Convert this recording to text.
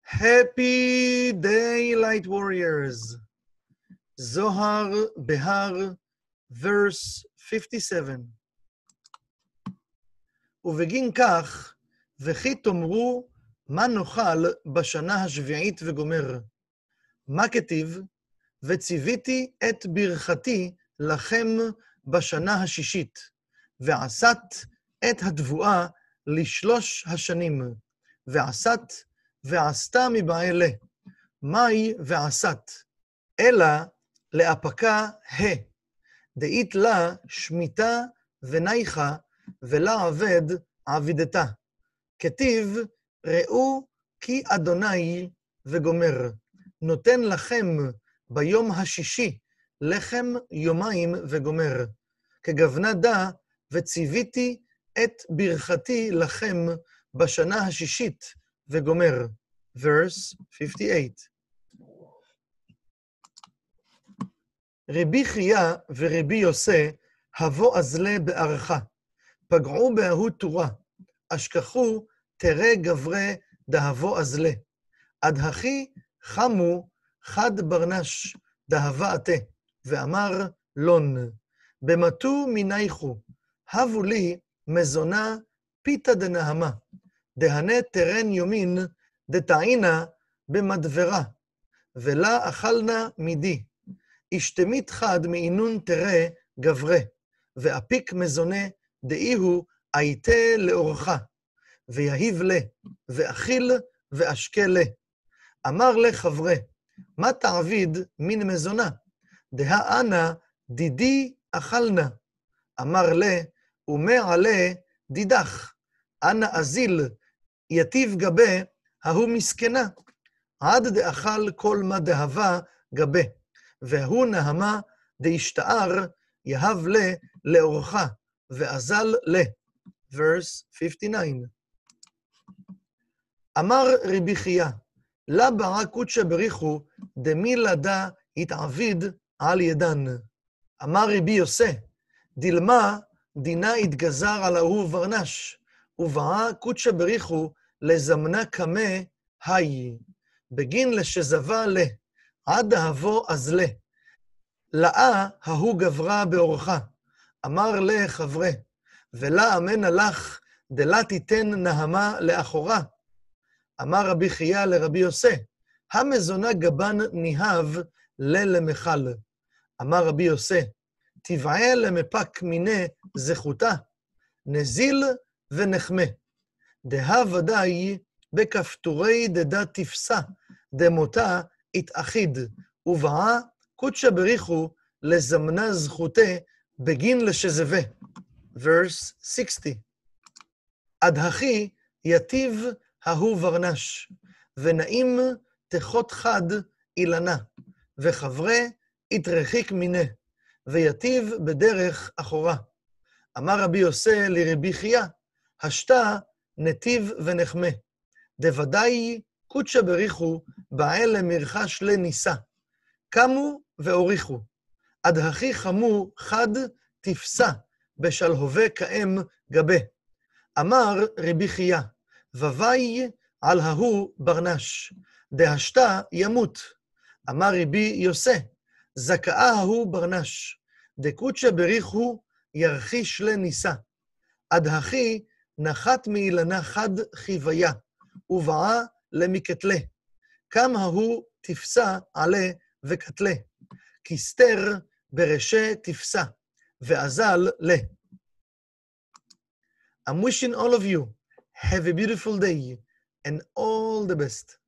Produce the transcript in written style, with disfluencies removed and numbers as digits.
Happy day, light warriors. Zohar Behar, verse 57. ובגין כך, וכי תאמרו, מה נאכל בשנה השביעית וגומר? מה כתיב? וציוויתי את ברכתי לכם בשנה השישית, ועשת את התבואה לשלוש השנים, ועשתה מבעלה, מהי ועשת, אלא לאפקה דאית לה שמיטה ונייחה, ולה עבד עבידתה. כתיב, ראו כי אדוני וגומר, נותן לכם ביום השישי לחם יומיים וגומר. כגוונה דע, וציוויתי את ברכתי לכם בשנה השישית וגומר. verse 58. רבי חייא ורבי יוסי הבו אזלה בערכה, פגעו בהוא תורה, אשכחו תרא גברי דהבו אזלה. עד הכי חמו חד ברנש דהבה עתה, ואמר לון, במתו מנייחו, הבו לי מזונה פיתה דנהמה, דהנה תרן יומין דתעינה במדברה, ולה אכלנה מידי, אשתמית חד מעינון תרא גברי, ואפיק מזונה דאיהו הייתה לאורחה, ויהיב לה, ואכיל ואשכה לה. אמר לחברי, מה תעביד מן מזונה? דהה אנא דידי אכלנה. אמר לה, ומה עלה דידך, אנא אזיל, יטיב גבה, ההוא מסכנה, עד דאכל כל מה דהבה גבה, והוא נהמה דהשתער, יהב לה לאורחה, ואזל לה. verse 59. אמר רבי חייא, לה ברא קודשא בריחו, דמי לדע התעביד על ידן. אמר רבי יוסי, דילמה דינה התגזר על ההוא ורנש, ובאה קודשא בריחו לזמנה קמה היי, בגין לשזבה לה, עד אהבו אזלה. לאה ההוא גברה באורחה, אמר לה חברי, ולה אמנה לך, דלה תיתן נהמה לאחורה. אמר רבי חייא לרבי יוסי, המזונה גבן ניהב למחל. אמר רבי יוסי, תבעה למפק מיני זכותה, נזיל ונחמה. דה ודאי בכפתורי דדה תפסה, דמותה התאחיד, ובאה קודשא בריחו לזמנה זכותה בגין לשזבה. verse 60. עד הכי יטיב ההוא ורנש, ונעים תחות חד אילנה, וחברי התרחיק מיני, ויטיב בדרך אחורה. אמר רבי יוסי לרבי חייא, השתה נתיב ונחמה, דוודאי קודשא בריחו בעל למרחש לניסה, קמו והוריחו, עד הכי חמו חד תפסה, בשלהובה כאם גבה. אמר רבי חייא, ווי על ההוא ברנש, דהשתה ימות. אמר רבי יוסי, זכאה ההוא ברנש, דקודשא בריחו ירחיש לניסה. עד הכי נחת מאילנה חד חיוויה, ובאה למקטלה. קם ההוא תפסה עלה וקטלה, כסתר ברשי תפסה, ואזל לה. I'm wishing all of you have a beautiful day and all the best.